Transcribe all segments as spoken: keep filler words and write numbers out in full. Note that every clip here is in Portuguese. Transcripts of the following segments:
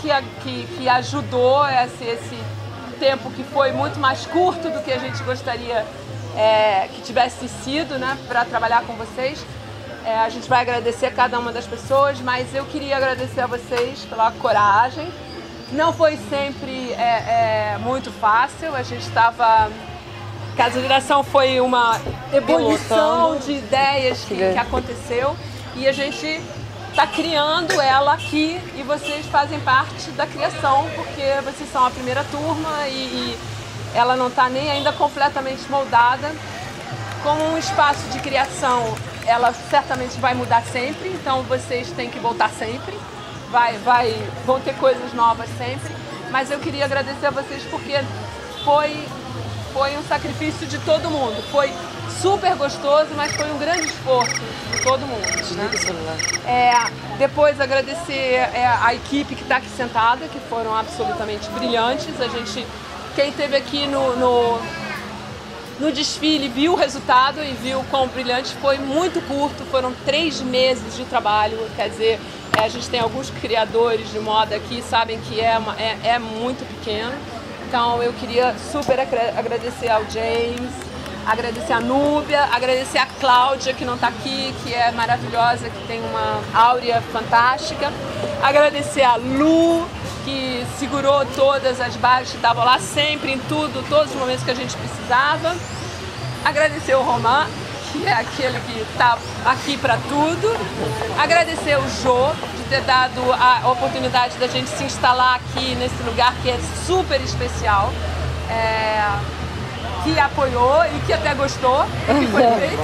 que, que, que ajudou esse, esse tempo que foi muito mais curto do que a gente gostaria é, que tivesse sido, né, para trabalhar com vocês. É, a gente vai agradecer a cada uma das pessoas, mas eu queria agradecer a vocês pela coragem. Não foi sempre é, é, muito fácil, a gente estava... Casa Geração foi uma ebulição de ideias que, que aconteceu e a gente está criando ela aqui e vocês fazem parte da criação porque vocês são a primeira turma e, e ela não está nem ainda completamente moldada. Como um espaço de criação, ela certamente vai mudar sempre, então vocês têm que voltar sempre, vai, vai, vão ter coisas novas sempre, mas eu queria agradecer a vocês porque foi... Foi um sacrifício de todo mundo. Foi super gostoso, mas foi um grande esforço de todo mundo. Né? É, depois agradecer é, a equipe que está aqui sentada, que foram absolutamente brilhantes. A gente, quem esteve aqui no, no, no desfile viu o resultado e viu quão brilhante foi. Muito curto, foram três meses de trabalho. Quer dizer, é, a gente tem alguns criadores de moda aqui, sabem que é, uma, é, é muito pequeno. Então eu queria super agradecer ao James, agradecer a Núbia, agradecer a Cláudia, que não está aqui, que é maravilhosa, que tem uma áurea fantástica. Agradecer a Lu, que segurou todas as bases, que estavam lá sempre, em tudo, todos os momentos que a gente precisava. Agradecer o Romain, que é aquele que está aqui para tudo. Agradecer o Jô, ter dado a oportunidade da gente se instalar aqui nesse lugar que é super especial, é, que apoiou e que até gostou do que foi feito.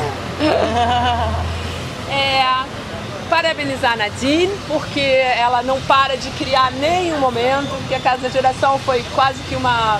É, parabenizar a Nadine, porque ela não para de criar nenhum momento, porque a Casa Geração foi quase que uma...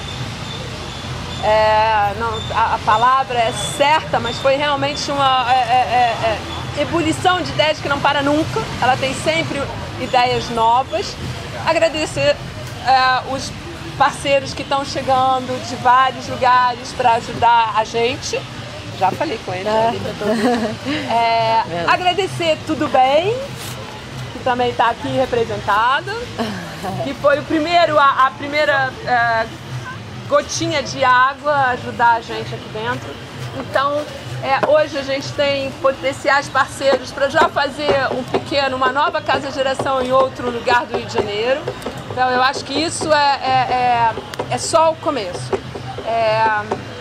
É, não, a, a palavra é certa, mas foi realmente uma... É, é, é, ebulição de ideias que não para nunca, ela tem sempre ideias novas. Agradecer uh, os parceiros que estão chegando de vários lugares para ajudar a gente. Já falei com eles. É. É, agradecer Tudo Bem, que também está aqui representada, que foi o primeiro, a, a primeira uh, gotinha de água a ajudar a gente aqui dentro. Então, É, hoje a gente tem potenciais parceiros para já fazer um pequeno, uma nova Casa Geração em outro lugar do Rio de Janeiro. Então eu acho que isso é, é, é, é só o começo. É,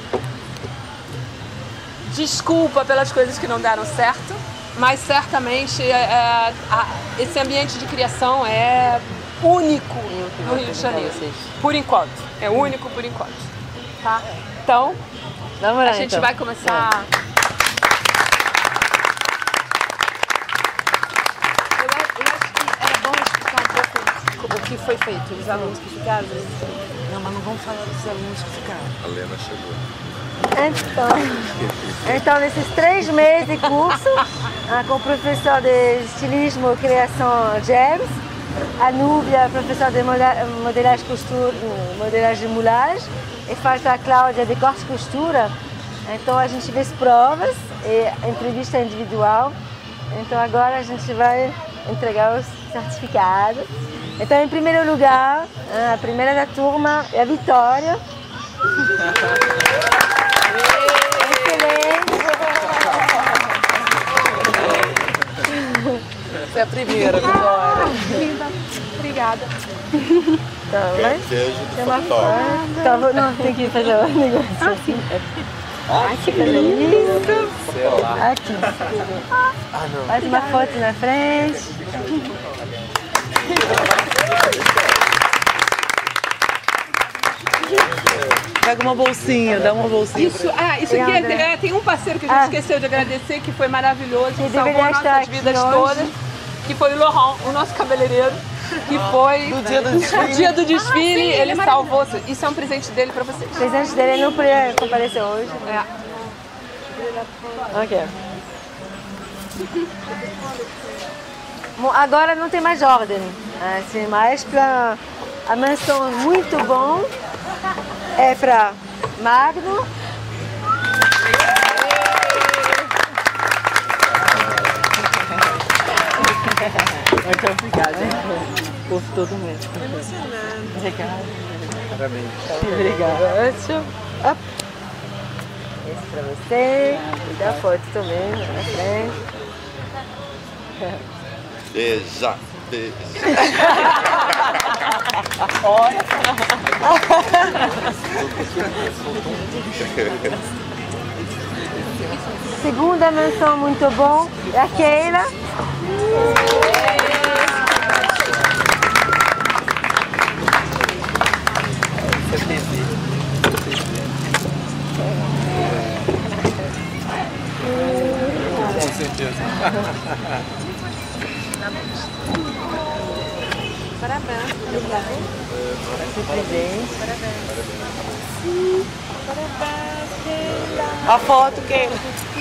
desculpa pelas coisas que não deram certo, mas certamente é, a, esse ambiente de criação é único no Rio de Janeiro. Por enquanto. É único por enquanto. Tá? Então, a gente vai começar... O que foi feito, os alunos que ficaram? Não, mas não vamos falar dos alunos que ficaram. A Lena chegou. Então, então nesses três meses de curso, com o professor de estilismo e criação James, a Núbia, professor de modelagem, costura, modelagem de moulage, e falta a Cláudia de corte e costura. Então a gente fez provas e entrevista individual. Então agora a gente vai entregar os certificados. Então, em primeiro lugar, a primeira da turma é a Vitória. Excelente! Você é a primeira, Vitória. Linda. Obrigada. Tá, Quer queijo do fotógrafo. Tá, não, tem que fazer o negócio. Ah, sim. Ai, que lindo! Aqui. Ah, não. Faz uma foto na frente. Pega uma bolsinha, dá uma bolsinha. Isso, ah, isso aqui é, é, tem um parceiro que a gente ah. esqueceu de agradecer, que foi maravilhoso, que salvou nossas vidas todas, que foi o Laurent, o nosso cabeleireiro, que foi no dia do desfile, no dia do desfile ah, sim, ele, ele é salvou. Isso é um presente dele pra vocês. O presente dele não podia comparecer hoje. É. Ok. Bom, agora não tem mais ordem, assim, mas para a menção muito bom é para Magno. Muito obrigada. Por todo mundo. Obrigada. Parabéns. Obrigada. Up. Esse pra você. E dá foto também, na frente. Beija, beija. Olha. Segunda menção muito bom é a Keila. Com certeza. Parabéns. Obrigada. Vai ser presente. Parabéns. Parabéns, Keila. A foto, Keila.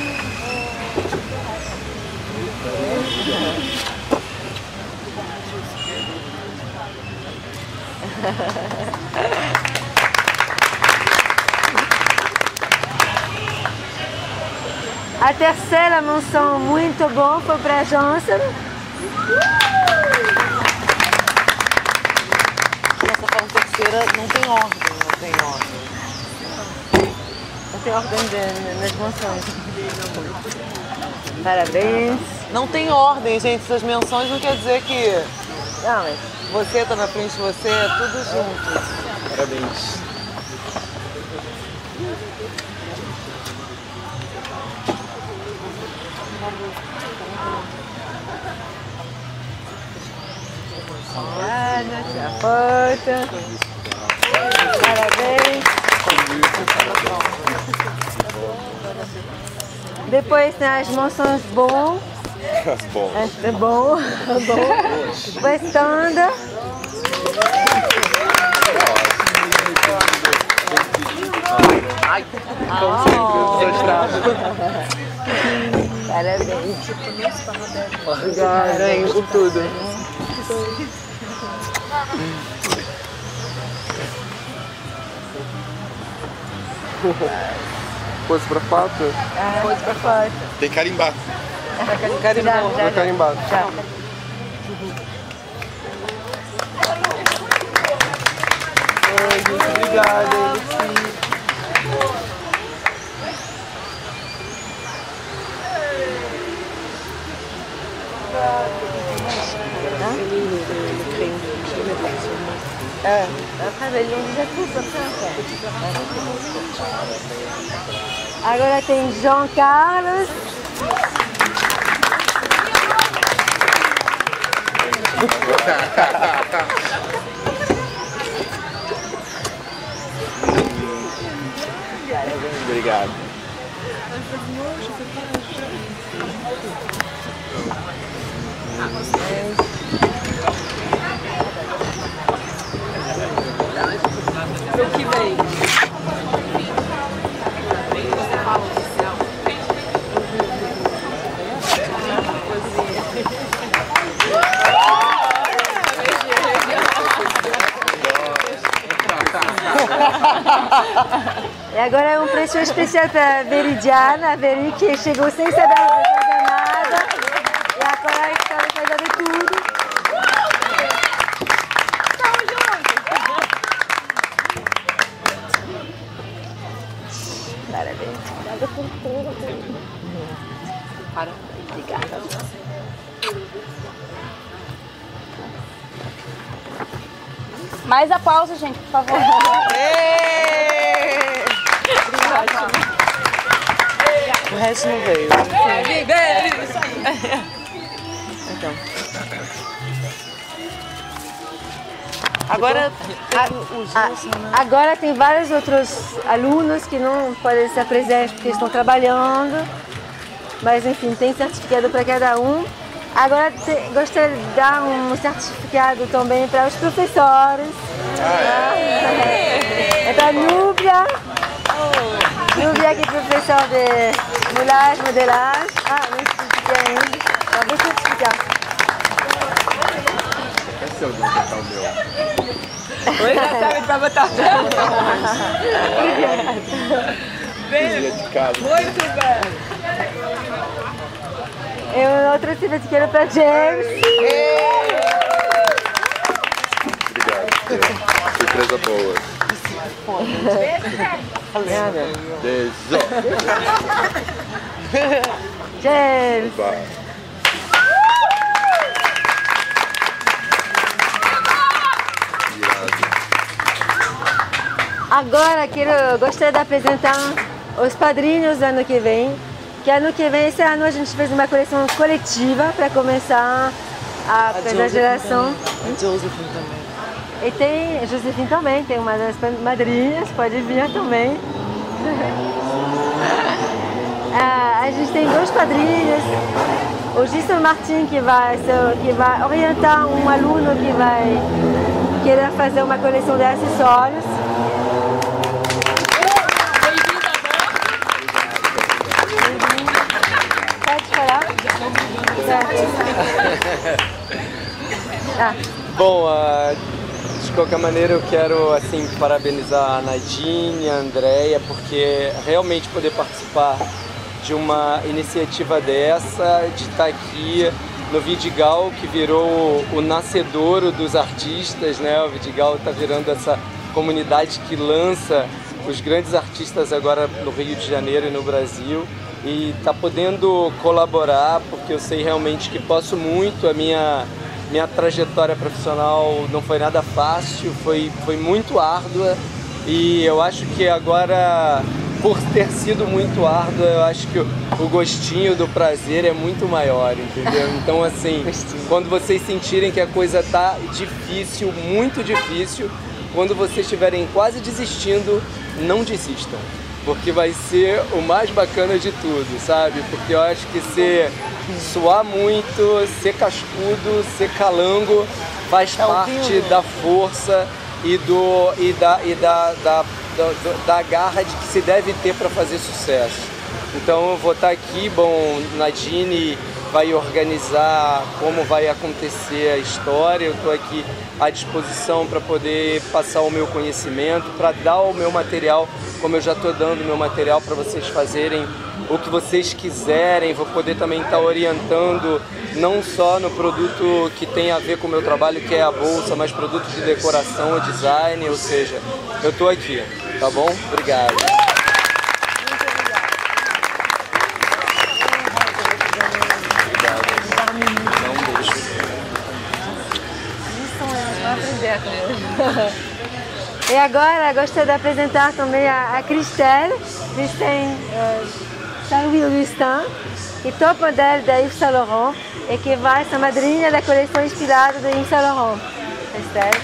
A terceira menção muito bom foi para a Johnson. Essa forma terceira não tem ordem, não tem ordem. Não tem ordem de, nas menções. Parabéns. Não tem ordem, gente. Essas menções não quer dizer que Não, mas você tá na frente de você, é tudo junto. Parabéns. Obrigada, tira a foto. Parabéns. Depois tem as menções bom. Bom. É bom, bom. Depois tanda. Parabéns. Obrigada, hein, por tudo. Pose pra foto? Pode pra foto. Tem que carimbar. Carimbou. Já, já, já. Carimbado. Já. Obrigada, É. Já tudo, agora tem João Carlos. Obrigado. O que vem? E agora é um preço especial para a Veridiana, a Veri que chegou sem saber fazer nada. E agora está fazendo tudo. Parabéns. Obrigada por tudo. Parabéns. Obrigada. Mais aplausos, gente, por favor. O resto não veio. Então. Agora, a, a, agora tem vários outros alunos que não podem estar presentes porque estão trabalhando, mas enfim, tem certificado para cada um. Agora te, gostaria de dar um certificado também para os professores. Ah, é. É para a Núbia. Núbia, que é professor de mulagem, modelagem. Ah, não certifiquei ainda. Mas vou certificar. É seu, não botar o meu. Oi, já sabe para botar o meu. Cozinha de casa. Muito bem. Eu outro certificado para James. Surpresa boa. Beijo. James. Vai. Agora quero, gostaria de apresentar os padrinhos do ano que vem. Que ano que vem, esse ano a gente fez uma coleção coletiva para começar a, A pela geração. A Josephine também. E tem a Josephine também, tem uma das madrinhas, pode vir também. ah, a gente tem dois padrinhos. O Gisson Martin, que vai, que vai orientar um aluno que vai querer fazer uma coleção de acessórios. Pode falar? Ah. Bom, uh, de qualquer maneira eu quero assim parabenizar a Nadine, a Andrea, porque realmente poder participar de uma iniciativa dessa, de estar aqui no Vidigal, que virou o nascedouro dos artistas, né? O Vidigal está virando essa comunidade que lança os grandes artistas agora no Rio de Janeiro e no Brasil, e está podendo colaborar, porque eu sei realmente que posso muito. A minha minha trajetória profissional não foi nada fácil, foi, foi muito árdua, e eu acho que agora, por ter sido muito árdua, eu acho que o, o gostinho do prazer é muito maior, entendeu? Então assim, quando vocês sentirem que a coisa tá difícil, muito difícil, quando vocês estiverem quase desistindo, não desistam, porque vai ser o mais bacana de tudo, sabe? Porque eu acho que ser suar muito, ser cascudo, ser calango faz Tá parte ouvindo? da força e, do, e, da, e da, da, da, da garra de que se deve ter para fazer sucesso. Então eu vou estar aqui, bom, Nadine vai organizar como vai acontecer a história, eu estou aqui à disposição para poder passar o meu conhecimento, para dar o meu material, como eu já estou dando o meu material para vocês fazerem o que vocês quiserem. Vou poder também estar orientando não só no produto que tem a ver com o meu trabalho, que é a bolsa, mas produtos de decoração, design, ou seja, eu estou aqui, tá bom? Obrigado. E agora gostaria de apresentar também a, a Christelle, Christelle uh, Saint-Louis-Lustin, que é top modelo da Yves Saint Laurent e que vai ser madrinha da coleção inspirada de Yves Saint Laurent. Christelle.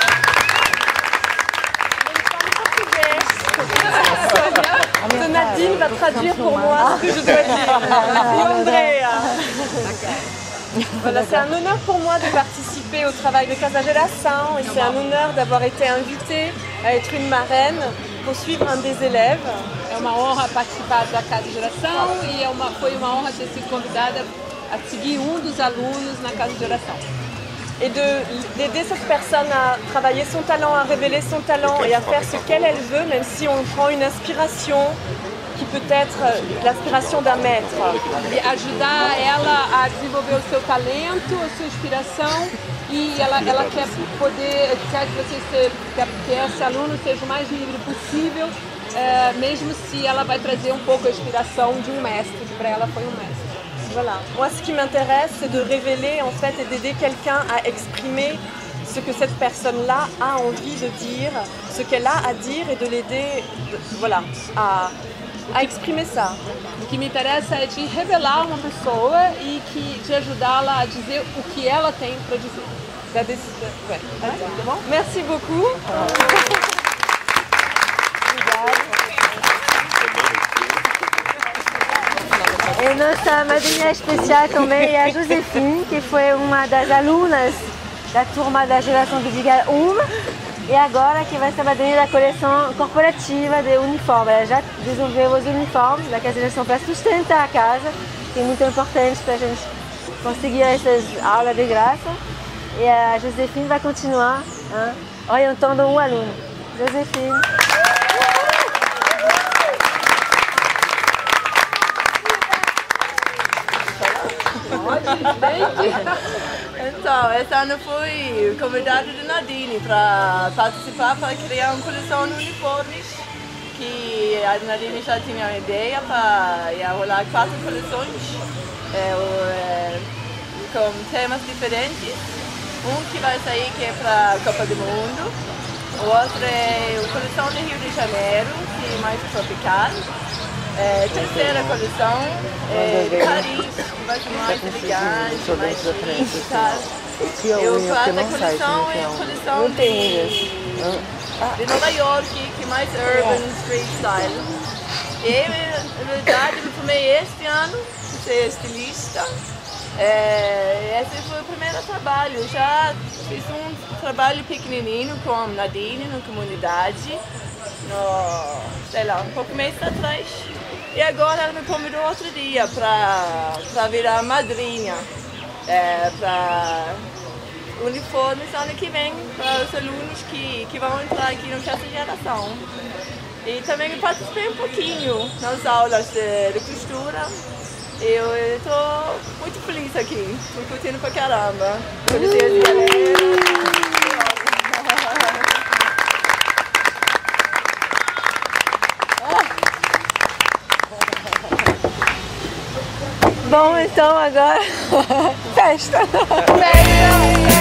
Nadine va traduire pour moi ce que je dois dire. Et Andrea. Voilà, c'est un honneur pour moi de participer au travail de Casa Geração et c'est un honneur d'avoir été invitée à être une marraine pour suivre un des élèves. É uma honra participar da Casa Geração e é uma, foi uma honra ter sido convidada a seguir um dos alunos na Casa Geração. Et d'aider cette personne à travailler son talent, à révéler son talent et à faire ce qu'elle elle veut, même si on prend une inspiration qui peut être l'inspiration d'un maître. E ajudar ela a desenvolver o seu talento, a sua inspiração, e ela, ela quer poder, quer que, você se, quer que esse aluno seja o mais livre possível, é, mesmo se ela vai trazer um pouco a inspiração de um mestre, que para ela foi um mestre. Voilà. Moi, ce qui m'intéresse, c'est de révéler en fait et d'aider quelqu'un à exprimer ce que cette personne-là a envie de dire, ce qu'elle a à dire, et de l'aider, voilà, à, à exprimer ça. O que me interessa é de revelar uma pessoa e que, de ajudá-la a dizer o que ela tem para dizer. La décision. Ouais. Ouais. Merci beaucoup. E nossa madrinha especial também é a Josephine, que foi uma das alunas da turma da geração Vidigal um e agora que vai ser madrinha da coleção corporativa de uniformes. Ela já desenvolveu os uniformes da Casa Geração para sustentar a casa, que é muito importante para a gente conseguir essas aulas de graça. E a Josephine vai continuar hein, orientando um aluno. Josephine. Então, esse ano fui convidada de Nadine para participar para criar uma coleção de uniformes, que a Nadine já tinha uma ideia para ia rolar quatro coleções é, é, com temas diferentes. Um que vai sair que é para a Copa do Mundo, o outro é a coleção de Rio de Janeiro, que é mais tropical. É, terceira coleção é de Paris, que vai ser mais elegante, mais chique e tal. E a quarta coleção é a coleção de, de Nova York, que é mais urban, street style. E, na verdade, eu formei este ano de ser estilista. É, esse foi o primeiro trabalho. Já fiz um trabalho pequenininho com a Nadine na comunidade, no, sei lá, um pouco mês atrás. E agora ela me convidou outro dia para virar madrinha, é, para uniformes ano que vem, para os alunos que, que vão entrar aqui no Casa Geração. E também participei um pouquinho nas aulas de, de costura. Eu estou muito feliz aqui, estou curtindo pra caramba. Conheci as galera. Bom, então agora festa! Festa!